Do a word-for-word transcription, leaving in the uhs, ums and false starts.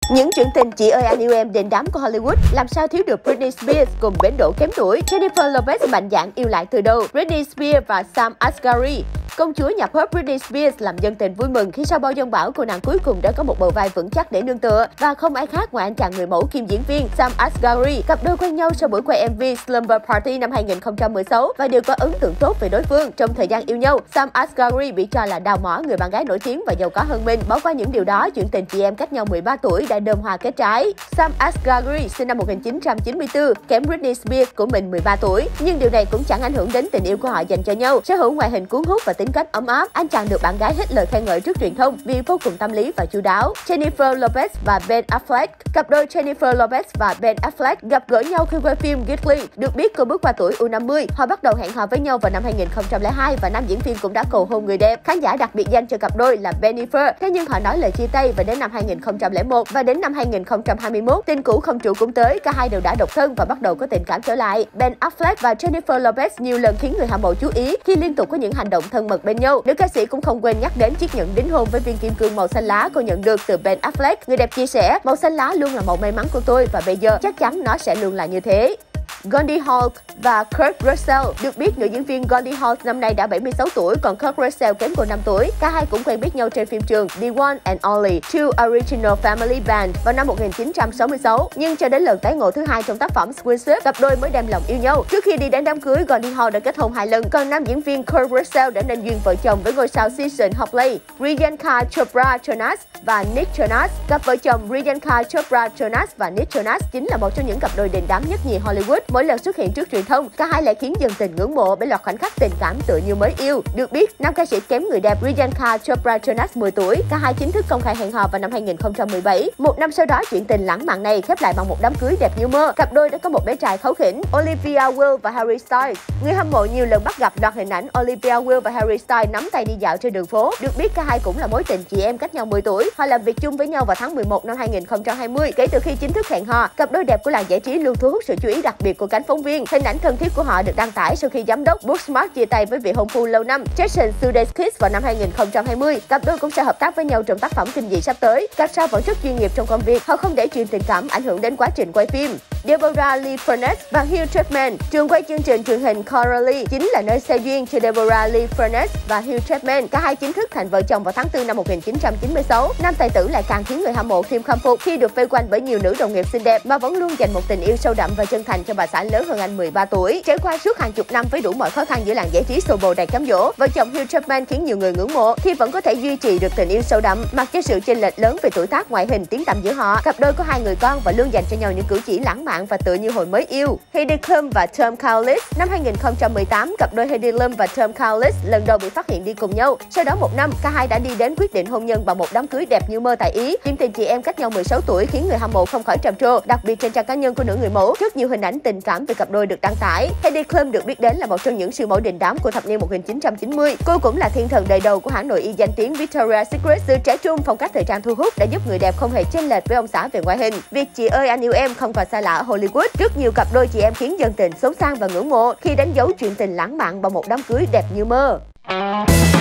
Những chuyện tình chị ơi anh yêu em đình đám của Hollywood làm sao thiếu được Britney Spears cùng bến đỗ kém tuổi. Jennifer Lopez mạnh dạn yêu lại từ đầu. Britney Spears và Sam Asghari. Công chúa nhập hot Britney Spears làm dân tình vui mừng khi sau bao dông bão cô nàng cuối cùng đã có một bờ vai vững chắc để nương tựa, và không ai khác ngoài anh chàng người mẫu kiêm diễn viên Sam Asghari. Cặp đôi quen nhau sau buổi quay em vê Slumber Party năm hai nghìn không trăm mười sáu và đều có ấn tượng tốt về đối phương. Trong thời gian yêu nhau, Sam Asghari bị cho là đào mỏ người bạn gái nổi tiếng và giàu có hơn mình. Bỏ qua những điều đó, chuyện tình chị em cách nhau mười ba tuổi đã đơm hoa kết trái. Sam Asghari sinh năm một nghìn chín trăm chín mươi tư, kém Britney Spears của mình mười ba tuổi, nhưng điều này cũng chẳng ảnh hưởng đến tình yêu của họ dành cho nhau. Sở hữu ngoại hình cuốn hút và tính cách ấm áp, anh chàng được bạn gái hết lời khen ngợi trước truyền thông vì vô cùng tâm lý và chu đáo. Jennifer Lopez và Ben Affleck. Cặp đôi Jennifer Lopez và Ben Affleck gặp gỡ nhau khi quay phim Gigli. Được biết cô bước qua tuổi u năm mươi, họ bắt đầu hẹn hò với nhau vào năm hai nghìn không trăm lẻ hai và nam diễn viên cũng đã cầu hôn người đẹp. Khán giả đặc biệt danh cho cặp đôi là Bennifer. Thế nhưng họ nói lời chia tay và đến năm hai nghìn không trăm lẻ một và đến năm hai nghìn không trăm hai mươi mốt, tình cũ không trụ cũng tới, cả hai đều đã độc thân và bắt đầu có tình cảm trở lại. Ben Affleck và Jennifer Lopez nhiều lần khiến người hâm mộ chú ý khi liên tục có những hành động thân mật bên nhau. Nữ ca sĩ cũng không quên nhắc đến chiếc nhẫn đính hôn với viên kim cương màu xanh lá cô nhận được từ Ben Affleck. Người đẹp chia sẻ, màu xanh lá luôn là màu may mắn của tôi và bây giờ chắc chắn nó sẽ luôn là như thế. Goldie Hawn và Kurt Russell. Được biết, nữ diễn viên Goldie Hawn năm nay đã bảy mươi sáu tuổi, còn Kurt Russell kém cô năm tuổi. Cả hai cũng quen biết nhau trên phim trường The One and Only, Two Original Family Band vào năm một nghìn chín trăm sáu mươi sáu. Nhưng cho đến lần tái ngộ thứ hai trong tác phẩm Swingship, cặp đôi mới đem lòng yêu nhau. Trước khi đi đến đám cưới, Goldie Hawn đã kết hôn hai lần, còn nam diễn viên Kurt Russell đã nên duyên vợ chồng với ngôi sao season Hopley, Priyanka Chopra Jonas và Nick Jonas. Cặp vợ chồng Priyanka Chopra Jonas và Nick Jonas chính là một trong những cặp đôi đình đám nhất nhì Hollywood. Mỗi lần xuất hiện trước truyền thông, cả hai lại khiến dân tình ngưỡng mộ bởi loạt khoảnh khắc tình cảm tựa như mới yêu. Được biết, nam ca sĩ kém người đẹp Priyanka Chopra Jonas mười tuổi. Cả hai chính thức công khai hẹn hò vào năm hai nghìn không trăm mười bảy. Một năm sau đó, chuyện tình lãng mạn này khép lại bằng một đám cưới đẹp như mơ. Cặp đôi đã có một bé trai kháu khỉnh, Olivia Wilde và Harry Styles. Người hâm mộ nhiều lần bắt gặp loạt hình ảnh Olivia Wilde và Harry Styles nắm tay đi dạo trên đường phố. Được biết, cả hai cũng là mối tình chị em cách nhau mười tuổi. Họ làm việc chung với nhau vào tháng mười một năm hai nghìn không trăm hai mươi. Kể từ khi chính thức hẹn hò, cặp đôi đẹp của làng giải trí luôn thu hút sự chú ý đặc biệt của cánh phóng viên. Hình ảnh thân thiết của họ được đăng tải sau khi giám đốc Booksmart chia tay với vị hôn phu lâu năm Jason Sudeikis vào năm hai nghìn không trăm hai mươi. Cặp đôi cũng sẽ hợp tác với nhau trong tác phẩm kinh dị sắp tới. Các sao vẫn rất chuyên nghiệp trong công việc, họ không để chuyện tình cảm ảnh hưởng đến quá trình quay phim. Deborah Lee Furness và Hugh Jackman. Trường quay chương trình truyền hình Coralie chính là nơi xây duyên cho Deborah Lee Furness và Hugh Jackman. Cả hai chính thức thành vợ chồng vào tháng tư năm một nghìn chín trăm chín mươi sáu. Nam tài tử lại càng khiến người hâm mộ thêm khâm phục khi được vây quanh bởi nhiều nữ đồng nghiệp xinh đẹp mà vẫn luôn dành một tình yêu sâu đậm và chân thành cho bà xã lớn hơn anh mười ba tuổi. Trải qua suốt hàng chục năm với đủ mọi khó khăn giữa làng giải trí xô bồ đầy cám dỗ, vợ chồng Hugh Jackman khiến nhiều người ngưỡng mộ khi vẫn có thể duy trì được tình yêu sâu đậm mặc cho sự chênh lệch lớn về tuổi tác, ngoại hình, tiếng tăm giữa họ. Cặp đôi có hai người con và luôn dành cho nhau những cử chỉ lãng mạn và tựa như hồi mới yêu. Heidi Klum và Tom Kaulitz. Năm hai nghìn không trăm mười tám, cặp đôi Heidi Klum và Tom Kaulitz lần đầu bị phát hiện đi cùng nhau. Sau đó một năm, cả hai đã đi đến quyết định hôn nhân bằng một đám cưới đẹp như mơ tại Ý. Chuyện tình chị em cách nhau mười sáu tuổi khiến người hâm mộ không khỏi trầm trồ, đặc biệt trên trang cá nhân của nữ người mẫu. Rất nhiều hình ảnh tình cảm về cặp đôi được đăng tải. Heidi Klum được biết đến là một trong những siêu mẫu đình đám của thập niên một nghìn chín trăm chín mươi. Cô cũng là thiên thần đời đầu của hãng nội y danh tiếng Victoria's Secret. Sự trẻ trung, phong cách thời trang thu hút đã giúp người đẹp không hề chênh lệch với ông xã về ngoại hình. Việc chị ơi anh yêu em không còn xa lạ ở Hollywood. Rất nhiều cặp đôi chị em khiến dân tình xốn xang và ngưỡng mộ khi đánh dấu chuyện tình lãng mạn bằng một đám cưới đẹp như mơ.